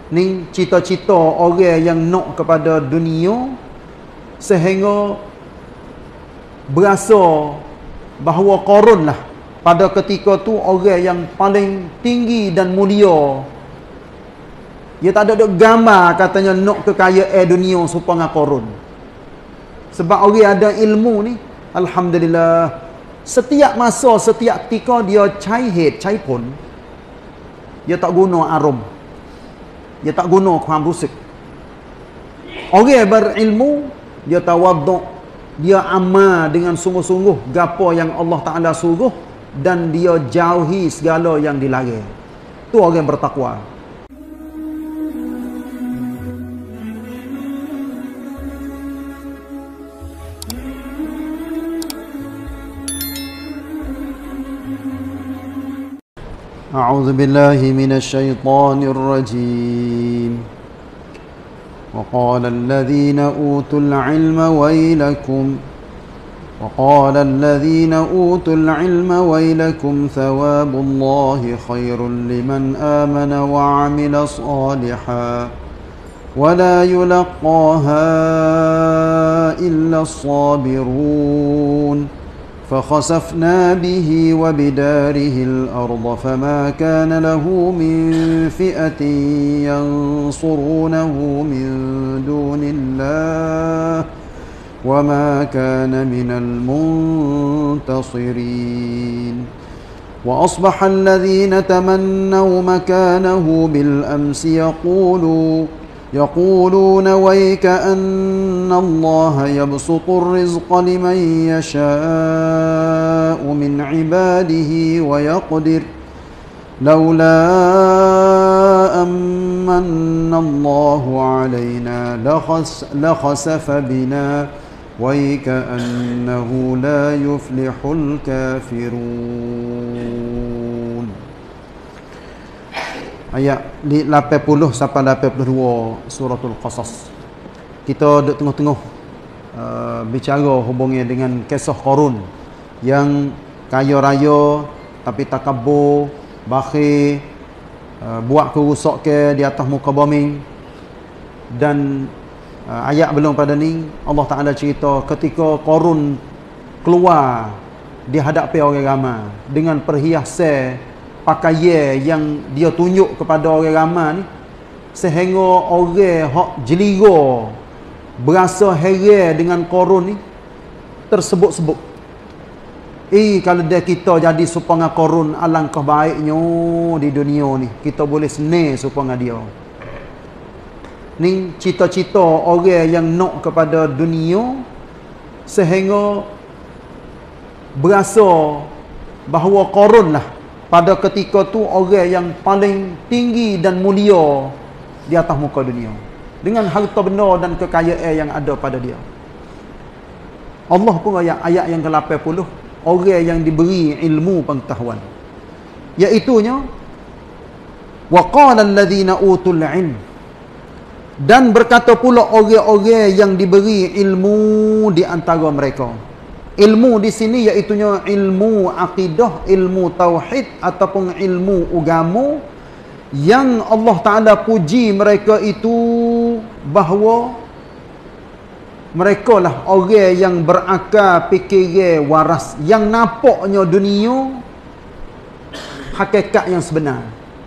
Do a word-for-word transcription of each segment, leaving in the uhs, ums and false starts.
Ni cita-cita orang yang nak kepada dunia sehingga berasa bahawa Qarun lah pada ketika tu orang yang paling tinggi dan mulia. Dia tak ada duk gambar katanya nak kekayaan dunia supaya Qarun. Sebab orang ada ilmu ni, alhamdulillah, setiap masa, setiap ketika dia cai head, cai pun, dia tak guna arum. Dia tak guna kuam rusik. Orang berilmu, dia tawaduk, dia amal dengan sungguh-sungguh gapo yang Allah Ta'ala suruh, dan dia jauhi segala yang dilarang. Tu orang bertakwa. أعوذ بالله من الشيطان الرجيم وقال الذين أوتوا العلم ويلكم وقال الذين أوتوا العلم ويلكم ثواب الله خير لمن آمن وعمل صالحا ولا يلقاها إلا الصابرون فخسفنا به وبداره الأرض فما كان له من فئة ينصرونه من دون الله وما كان من المنتصرين وأصبح الذين تمنوا مكانه بالأمس يقولوا يقولون ويك أن الله يبسط الرزق لمن يشاء من عباده ويقدر لولا أمن الله علينا لخس لخسف بنا ويك أنه لا يفلح الكافرون. Ayat lapan puluh sampai lapan puluh dua suratul Qasas. Kita duduk tengah-tengah uh, bicara hubungnya dengan kisah Qarun yang kaya raya tapi takabur, bakhil, uh, buat kerosakan di atas muka bumi. Dan uh, ayat belum pada ni Allah Ta'ala cerita ketika Qarun keluar dihadapi orang ramai dengan perhiasan pakaian yang dia tunjuk kepada orang ramai ni, sehingga orang hak jelira berasa heran dengan Qarun ni tersebut-sebut. Eh, kalau dia kita jadi supaya Qarun, alangkah baiknya di dunia ni kita boleh senang supaya dia. Ni cita-cita orang yang nak kepada dunia sehingga berasa bahawa Qarun lah pada ketika tu orang yang paling tinggi dan mulia di atas muka dunia dengan harta benda dan kekayaan yang ada pada dia. Allah pun ayat, ayat yang ke lapan puluh, orang yang diberi ilmu pengetahuan, iaitunya wa qala alladhina utul ilm, dan berkata pula orang-orang yang diberi ilmu di antara mereka. Ilmu di sini iaitunya ilmu akidah, ilmu tauhid ataupun ilmu agama yang Allah Ta'ala puji mereka itu bahawa mereka lah orang yang berakal fikiran waras, yang nampaknya dunia hakikat yang sebenar.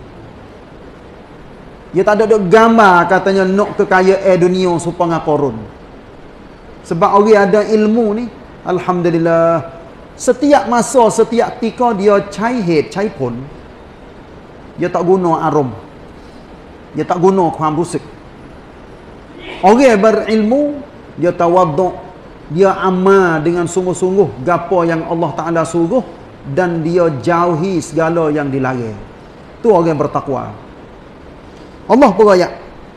Dia tak ada gambar katanya nak kekayaan dunia supaya Qarun. Sebab orang ada ilmu ni, alhamdulillah, setiap masa, setiap ketika dia cai head, cai pun, dia tak guna arum. Dia tak guna kuam rusik. Orang berilmu, dia tawaduk, dia amal dengan sungguh-sungguh gapo yang Allah Ta'ala suruh, dan dia jauhi segala yang dilarang. Tu orang bertakwa. Allah berayat,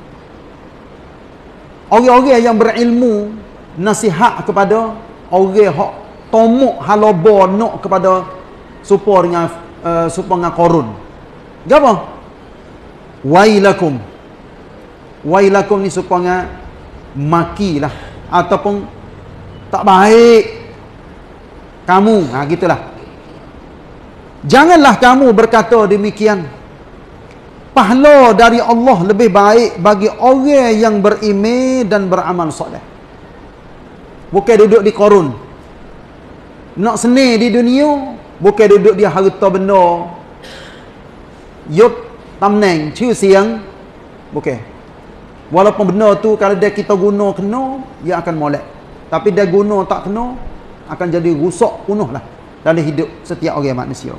orang-orang yang berilmu nasihat kepada orang hak tomok halaba nak kepada supaya dengan uh, supaya dengan Qarun. Gapo? Wailakum. Wailakum ni supaya makilah ataupun tak baik kamu. Ha gitulah. Janganlah kamu berkata demikian. pahala dari Allah lebih baik bagi orang yang berimej dan beramal soleh. Bukan duduk di Qarun. Nak senir di dunia, bukan duduk di harta benda, yut, tamneng, ciu siang, bukan. Walaupun benda tu kalau dia kita guna kena, dia akan molek. Tapi dia guna tak kena, akan jadi rusak penuh lah dalam hidup setiap orang manusia.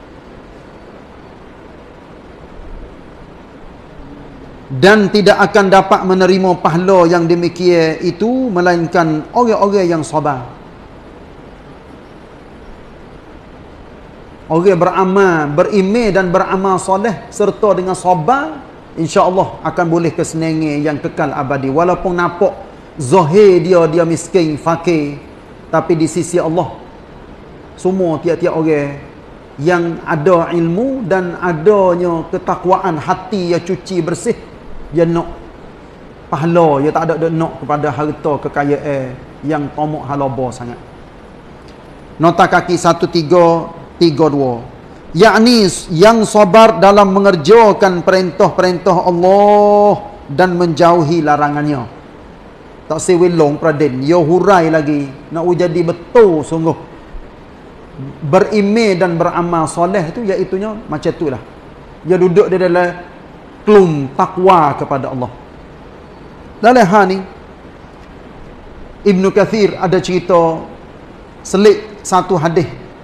Dan tidak akan dapat menerima pahala yang demikian itu melainkan orang-orang yang sabar. Orang beramal, berimej dan beramal soleh serta dengan sabar, insya-Allah akan boleh kesenangan yang kekal abadi. Walaupun nampak zahir dia dia miskin, fakir, tapi di sisi Allah semua tiap-tiap orang yang ada ilmu dan adanya ketakwaan hati yang cuci bersih, dia nak pahala, dia tak ada dia nak kepada harta kekayaan yang tomok halaba sangat. Nota kaki satu tiga tiga dua, yakni yang sabar dalam mengerjakan perintah-perintah Allah dan menjauhi larangannya. Tak sewelong praden, dia hurai lagi nak jadi betul sungguh berimej dan beramal soleh tu, iaitunya macam itulah. Dia duduk di dalam klum takwa kepada Allah. Dalam hal ni Ibn Kathir ada cerita selit satu hadis.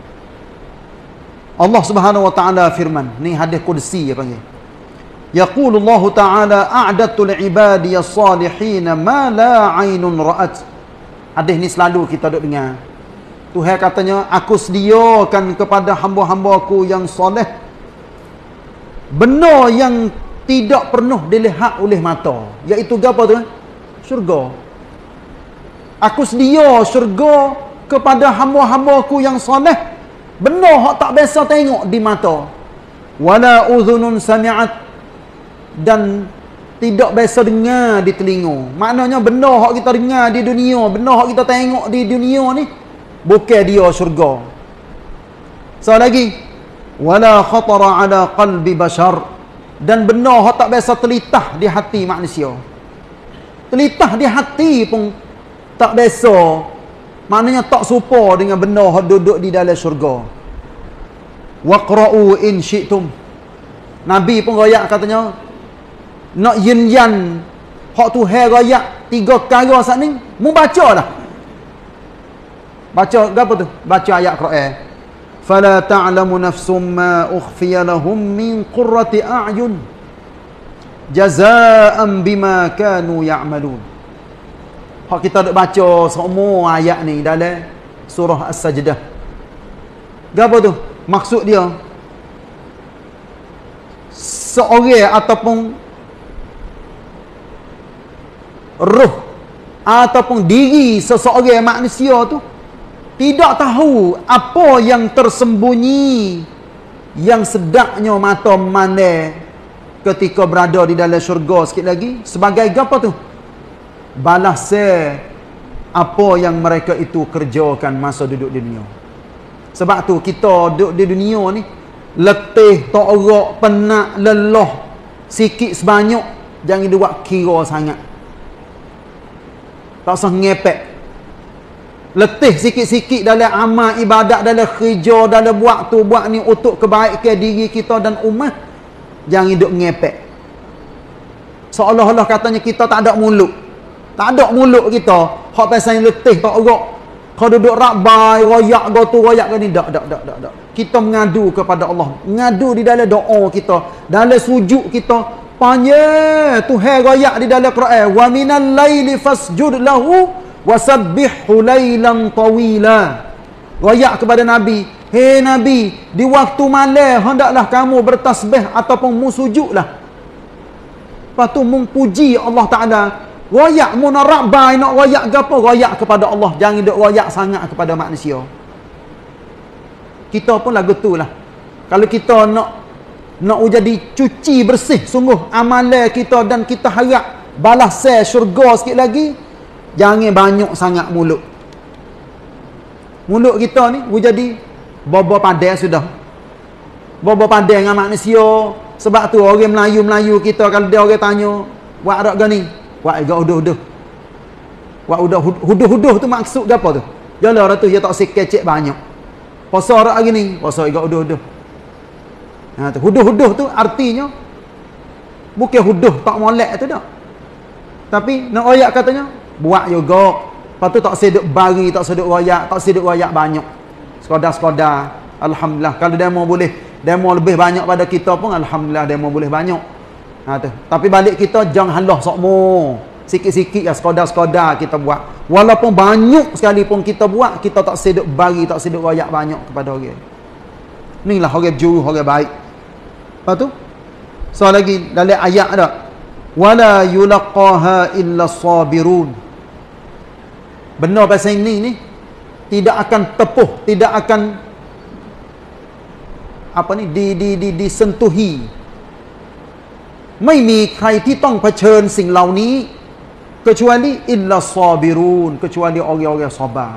Allah Subhanahu wa taala firman, ni hadis qudsi dia panggil. Yaqulu Allah taala a'dadtu li'ibadi as-salihin ma la 'ainun ra'at. Hadis ni selalu kita duk dengar. Tuhan katanya, aku sediakan kepada hamba-hambaku yang soleh benar yang tidak pernah dilihat oleh mata, iaitu apa tu? Syurga. Aku sedia syurga kepada hamba-hambaku yang soleh benar hak tak biasa tengok di mata. Wala udhunun sami'at, dan tidak biasa dengar di telinga. Maknanya benar hak kita dengar di dunia, benar hak kita tengok di dunia ni, bukan dia syurga. So lagi, wala khatara ala qalbi bashar, dan benar hak tak biasa terlitah di hati manusia. Terlitah di hati pun tak biasa, maknanya tak serupa dengan benar hak duduk di dalam syurga. Waqra'u in syi'tum. Nabi pun royak katanya, nak yin-yan hak Tuhan royak tiga perkara saat ni, mu baca dah. Baca apa tu? Baca ayat Quran. Fala ta'lamu nafsum ma ukhfiya lahum min qurrati a'yun jazaa'an bima kanu ya'malun. Hak kita duk baca semua ayat ni dalam surah As-Sajdah. Apa tu? Maksud dia, seorang ataupun roh ataupun diri seseorang manusia tu tidak tahu apa yang tersembunyi yang sedaknya mata memandang ketika berada di dalam syurga sikit lagi, sebagai apa tu? Balasan apa yang mereka itu kerjakan masa duduk di dunia. Sebab tu kita duduk di dunia ni letih, torak, penat, lelah sikit sebanyak, jangan buat kira sangat. Tak usah ngepek. Letih sikit-sikit dalam amal ibadat, dalam kerja, dalam buat tu buat ni untuk kebaikan diri kita dan umat, jangan hidup ngepek. Seolah-olah katanya kita tak ada mulut. Tak ada mulut kita. Hak pasal letih tak erak. Kau duduk rabai, royak go tu, royak ke ni, tak, tak, tak, tak, tak. Kita mengadu kepada Allah. Mengadu di dalam doa kita, dalam sujud kita. Panjang Tuhan royak di dalam Quran, wa minal laili fasjud lahu wasabbihu lailan tawila. Royak kepada Nabi, hei Nabi, di waktu malam hendaklah kamu bertasbih ataupun musujudlah. Lepas tu memuji Allah Taala. Royak mu nak rabai, nak royak ke apa, royak kepada Allah, jangan duk royak sangat kepada manusia. Kita pun lagu tu lah. Kalau kita nak nak jadi cuci bersih sungguh amalan kita dan kita harap balasan syurga sikit lagi, jangan banyak sangat mulut. Mulut kita ni jadi bobo pandai sudah. Bobo pandai dengan manusia, Sebab tu orang Melayu-Melayu kita kalau dia orang tanya, buat dak gani? Buat agak huduh-huduh. Buat huduh-huduh tu maksud apa tu? Jalah orang tu dia tak sikecek banyak. Puasa dak hari ni, puasa agak huduh-huduh. Ha tu huduh-huduh tu artinya bukan huduh tak molek tu dak. Tapi nak royak katanya buat juga. Lepas tu tak seduk bari, tak seduk royak, tak seduk royak banyak. Sekadar-sekadar. Alhamdulillah. Kalau demo boleh, demo lebih banyak pada kita pun alhamdulillah demo boleh banyak. Ha tu. Tapi balik kita jangan halah sokmo. Sikit-sikit ya sekadar-sekadar kita buat. Walaupun banyak sekali pun kita buat, kita tak seduk bari, tak seduk royak banyak kepada orang. Inilah orang juru, orang baik. Lepas tu so lagi dalam ayat ada wala yulaqaha illa sabirun. Benar pasal ini ni tidak akan tepuh, tidak akan apa ni di di di disentuhi. ไม่มีใครที่ต้องเผชิญสิ่งเหล่านี้ kecuali illa sabirun, kecuali orang-orang sabar.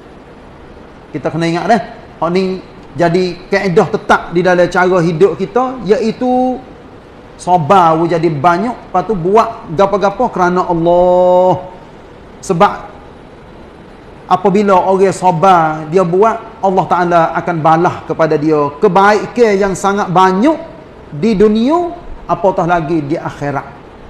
Kita kena ingat dah, hak ni jadi kaedah tetap di dalam cara hidup kita, iaitu sabar jadi banyak, lepas tu buat gapo-gapo kerana Allah. Sebab apabila orang sabar dia buat, Allah Ta'ala akan balas kepada dia kebaikan yang sangat banyak di dunia, apatah lagi di akhirat.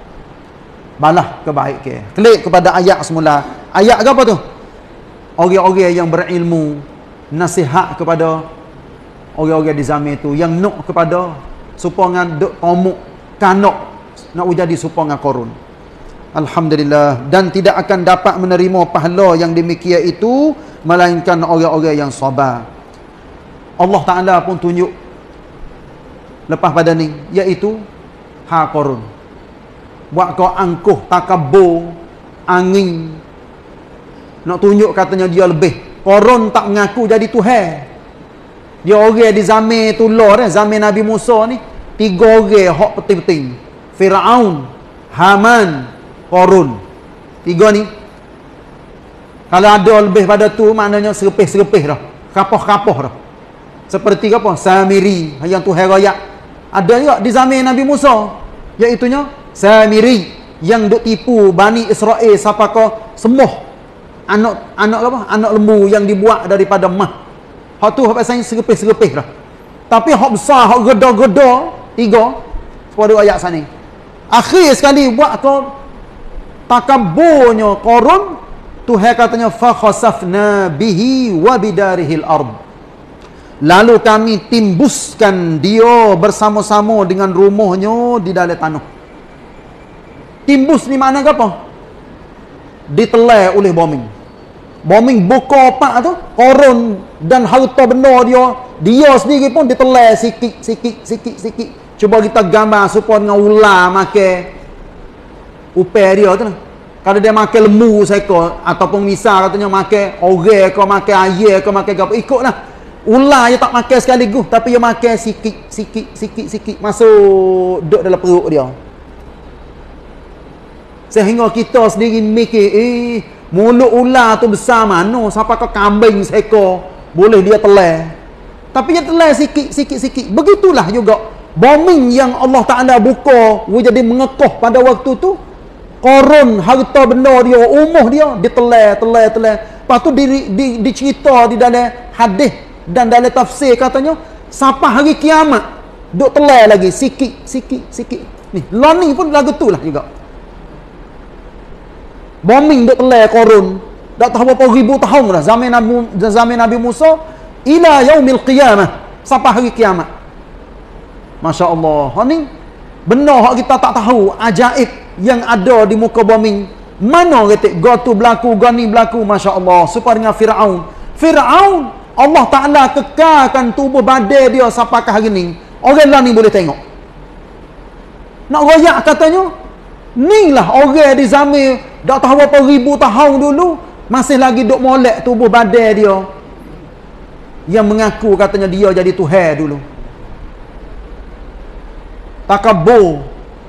Balas kebaikan. Klik kepada ayat semula. Ayat apa tu? Orang-orang yang berilmu nasihat kepada orang-orang di zaman itu yang nak kepada supaya duk tomuk kanok nak jadi supaya korun. Alhamdulillah. Dan tidak akan dapat menerima pahala yang demikian itu melainkan orang-orang yang sabar. Allah Ta'ala pun tunjuk lepas pada ni, iaitu ha korun. Buat kau angkuh, takabur, angin. Nak tunjuk katanya dia lebih. Korun tak mengaku jadi Tuhan. Dia orang di zaman tu lor, eh, zaman Nabi Musa ni, tiga orang hak penting-penting. Firaun, Haman, Korun. Tiga ni. Kalau ada lebih pada tu, maknanya serepih-serepih dah. Kapoh-kapoh dah. Seperti apa? Samiri, yang Tuhan rakyat. Ada juga di zaman Nabi Musa. Iaitunya Samiri, yang duk tipu Bani Israel siapa kau semuh anak anak apa? Anak lembu yang dibuat daripada mah. Hak tu hak pasal serepih-serepih dah. Tapi hak besar, hak geda-geda, tiga pada ayat sana. Akhir sekali buat kau takabburnya Qarun, Tuhan katanya fa khasafna bihi wa bidarihil ard. Lalu kami timbuskan dia bersama-sama dengan rumahnya di dalam tanah. Timbus ni makna apa? Ditelan oleh bombing. Bombing buka pak tu, Qarun dan harta benda dia, dia sendiri pun ditelan sikit, sikit, sikit, sikit. Cuba kita gambar supaya dengan ular makan upaya dia tu lah. Kalau dia makan lembu seekor, ataupun misal katanya makan orang ke, makan ayam ke, makan apa, ikutlah. Ular dia tak makan sekaligus, tapi dia makan sikit, sikit, sikit, sikit, masuk duduk dalam perut dia. Sehingga kita sendiri mikir, eh, mulut ular tu besar mana, sampai ke kambing seekor, boleh dia telan. Tapi dia telan sikit, sikit, sikit. Begitulah juga bombing yang Allah Ta'ala buka, jadi mengekoh pada waktu tu, Qarun, harta benda dia, umuh dia, ditelan, telan, telan. Lepas tu di, di, dicerita di dalam hadis dan dalam tafsir katanya, sampai hari kiamat, duk telan lagi, sikit, sikit, sikit. Ni, lah ni pun lagu tu lah juga. Bombing duk telan Qarun, dak tahu berapa ribu tahun dah, zaman Nabi, zaman Nabi Musa, ila yaumil qiyamah, sampai hari kiamat. Masya Allah. Ha ni benar hak kita tak tahu ajaib yang ada di muka bumi. Mana kata go tu berlaku, go ni berlaku, Masya Allah. Supaya dengan Firaun. Firaun Allah Ta'ala kekalkan tubuh badan dia sampai ke hari ni. Orang lain ni boleh tengok. Nak royak katanya, ni lah orang di zaman dak tahu berapa ribu tahun dulu masih lagi duk molek tubuh badan dia, yang mengaku katanya dia jadi Tuhan dulu. Takabur.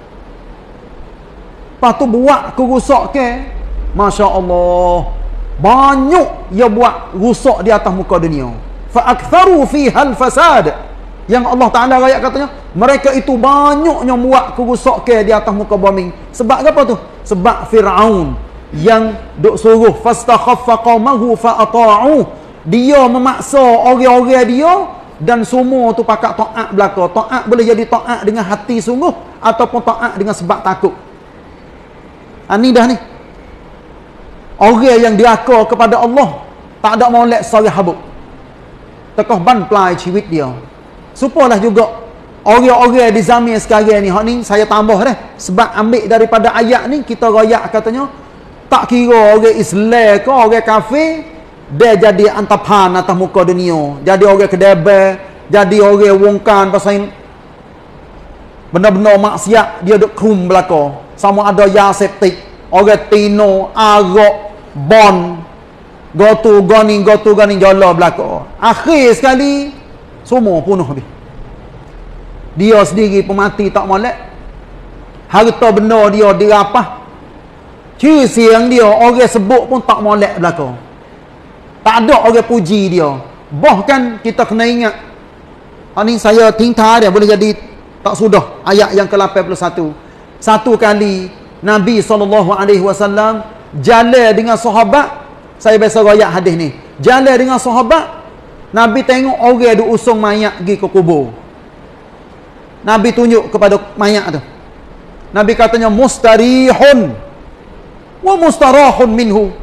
Lepas tu buat kerusak ke, Masya Allah, banyak dia buat rusak di atas muka dunia. Fa aktharu fiha al-fasad. Yang Allah Ta'ala ayat katanya, mereka itu banyaknya buat kerusakan di atas muka bumi. Sebab apa tu? Sebab Fir'aun yang duk suruh fastakhaffa qaumahu fa'ata'u. Dia memaksa orang-orang dia dan semua tu pakat taat belaka. Taat boleh jadi taat dengan hati sungguh ataupun taat dengan sebab takut. Ha, ni dah ni. Orang yang diakar kepada Allah tak ada molek sari habuk. Tekah ban pelai ciwit dia. Supalah juga orang-orang di zaman sekarang ni, hak ni saya tambah dah sebab ambil daripada ayat ni kita royak katanya tak kira orang Islam ke orang kafir dia jadi antapan atas muka dunia, jadi orang kedebel, jadi orang wongkan pasal benda-benda maksiat dia duk krum belaka, sama ada yaseptik, orang tino, arak, bon, gotu goni gotu goni jala belaka. Akhir sekali semua punuh habis. Dia sendiri pemati tak molek. Harta benda dia dirapah. Ciri siang dia orang sebut pun tak molek belaka. Tak ada orang puji dia. Bahkan kita kena ingat. Ini saya tingkah dia boleh jadi tak sudah ayat yang ke lapan puluh satu. Satu kali Nabi sallallahu alaihi wasallam jalan dengan sahabat. Saya biasa royak hadis ni. Jalan dengan sahabat, Nabi tengok orang duk usung mayat pergi ke kubur. Nabi tunjuk kepada mayat tu. Nabi katanya mustarihun wa mustarahun minhu.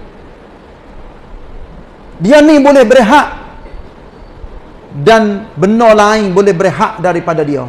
Dia ni boleh berehat dan benda lain boleh berehat daripada dia.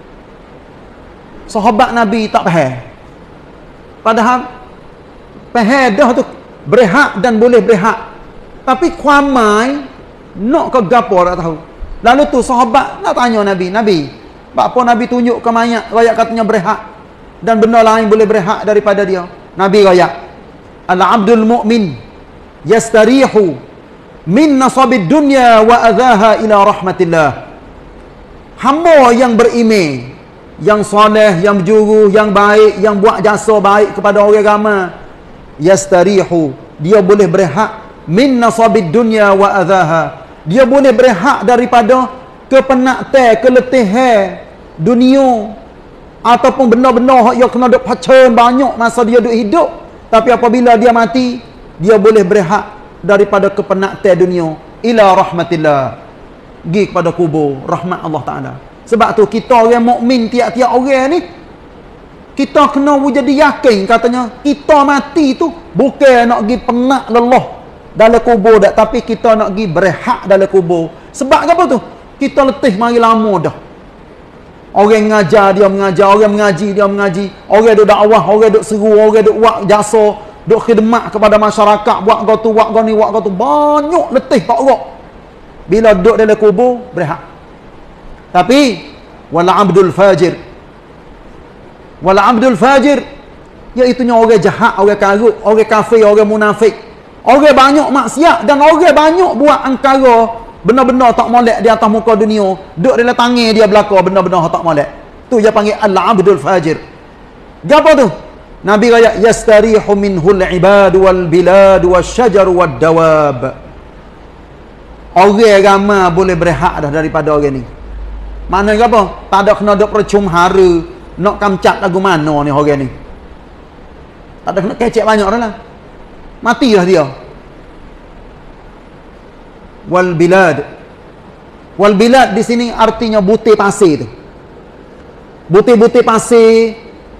Sahabat Nabi tak faham. Padahal faham dah tu berehat dan boleh berehat. Tapi kuamai nak ke gapo tak tahu. Lalu tu sahabat nak tanya Nabi, Nabi, apa Nabi tunjuk ke mayat royak katanya berehat dan benda lain boleh berehat daripada dia. Nabi royak, al-abdul mu'min yastarihu min nasabid dunya wa adhaha ila rahmatillah. Hamba yang beriman, yang soleh, yang berjuru, yang baik, yang buat jasa baik kepada orang ramai, yastarihu, dia boleh berehat min nasabid dunya wa adhaha. Dia boleh berehat daripada kepenatan, keletihan dunia ataupun benda-benda yang kena duk pacen banyak masa dia duk hidup. Tapi apabila dia mati, dia boleh berehat daripada kepenatan dunia ila rahmatillah, pergi kepada kubur rahmat Allah Ta'ala. Sebab tu kita orang mukmin, tiap-tiap orang ni kita kena jadi yakin katanya kita mati tu bukan nak pergi penat lelah dalam kubur dak, tapi kita nak pergi berehat dalam kubur. Sebab apa tu? Kita letih mari lama dah. Orang mengajar dia mengajar, orang mengaji dia mengaji, orang duk dakwah, orang duk seru, orang duk buat jasa, duk khidmat kepada masyarakat, buat gotu, buat goni, buat gotu, banyak letih tak orok. Bila duduk dalam kubur berehat. Tapi wala abdul fajir, wala abdul fajir iaitu orang jahat, orang karut, orang kafir, orang munafik, orang banyak maksiat dan orang banyak buat angkara benda-benda tak molek di atas muka dunia, duk dalam tangan dia belaka benda-benda tak molek. Tu dia panggil al-abdul fajir. Gapo tu? Nabi kata yastarihu minhul ibad wal bilad wasyajar wad dawab. Orang ramai boleh berehat dah daripada orang ni. Maknanya apa? Tak ada kena duk percum hara nak kamcat lagu mana ni orang ni. Tak ada kena kecek banyak dah lah. Matilah dia. Wal bilad. Wal bilad di sini artinya butir pasir tu. Butir-butir pasir,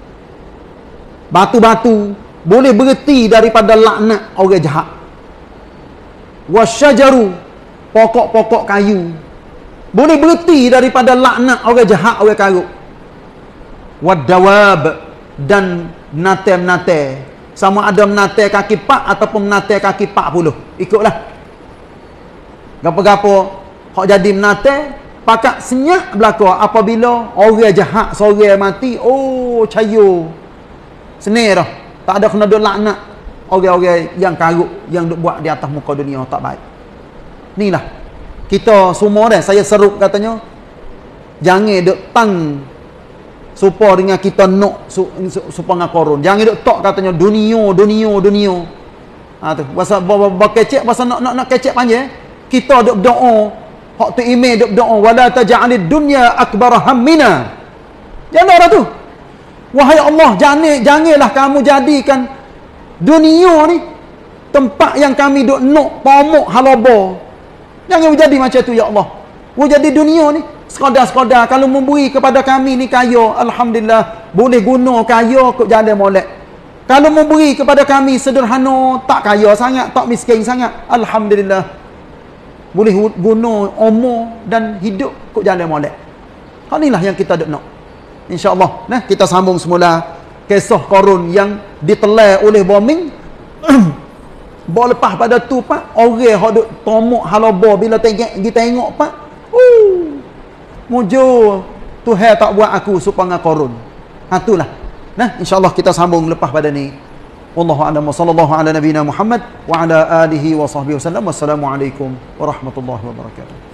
batu-batu boleh berhenti daripada laknat orang jahat. Wasyajaru, pokok-pokok kayu boleh berhenti daripada laknat orang jahat, orang karut. Wadawab, dan menate-menate, sama ada menate kaki pak ataupun menate kaki pak puluh, ikutlah. Gapo-gapo hak jadi menate pakat senyap belaka apabila orang jahat seorang mati, oh cayo senir dah, tak ada kena duk laknat orang-orang yang karut yang duk buat di atas muka dunia tak baik. Inilah kita semua dah, saya seru katanya jangan duk tang supaya dengan kita nak supaya dengan korun, jangan duk tok katanya dunia dunia dunia. Ha tu bahasa bakecek, bahasa nak nak nak kecek panjang. Kita duk doa hak tu email duk doa wala taj'alid dunya akbar hammina. Jangan dah tu. Wahai Allah, jangan janganlah kamu jadikan dunia ni tempat yang kami duk nak pomok halaba. Jangan jadi macam tu ya Allah. Wo jadi dunia ni sekadar-sekadar kalau memberi kepada kami ni kaya, alhamdulillah, boleh guna kaya kok jalan molek. Kalau memberi kepada kami sederhana, tak kaya sangat, tak miskin sangat, alhamdulillah, boleh guna umur dan hidup kok jalan molek. Hal inilah yang kita duk nak. InsyaAllah, nah, kita sambung semula kisah Qarun yang ditelan oleh bombing. Bawa lepas pada tu pak, orang hok duk tomok halaba bila tengok kita tengok pak, uh, mujur Tuhan tak buat aku supaya Qarun. Ha itulah. Nah, insya-Allah kita sambung lepas pada ni. Wallahu a'lam wa sallallahu ala nabiyyina Muhammad wa ala alihi wa sahbihi wasallam. Wassalamualaikum warahmatullahi wabarakatuh.